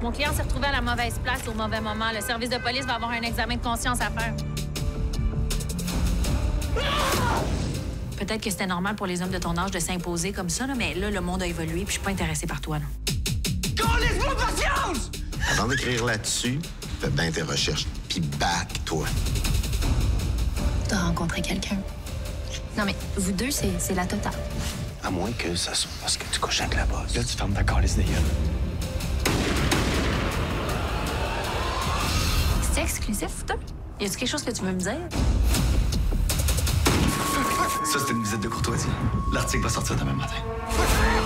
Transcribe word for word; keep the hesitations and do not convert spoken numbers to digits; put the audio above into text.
Mon client s'est retrouvé à la mauvaise place au mauvais moment. Le service de police va avoir un examen de conscience à faire. Peut-être que c'était normal pour les hommes de ton âge de s'imposer comme ça, là, mais là, le monde a évolué puis je suis pas intéressée par toi, là. Laisse-moi patience! Avant d'écrire là-dessus, fais bien tes recherches, puis back-toi. T'as rencontré quelqu'un. Non, mais vous deux, c'est la totale. À moins que ça soit parce que tu couches avec la bosse. Là, tu fermes ta calice de gueule. C'est exclusif, toi? Y a-tu quelque chose que tu veux me dire? Ça, c'était une visite de courtoisie. L'article va sortir demain matin.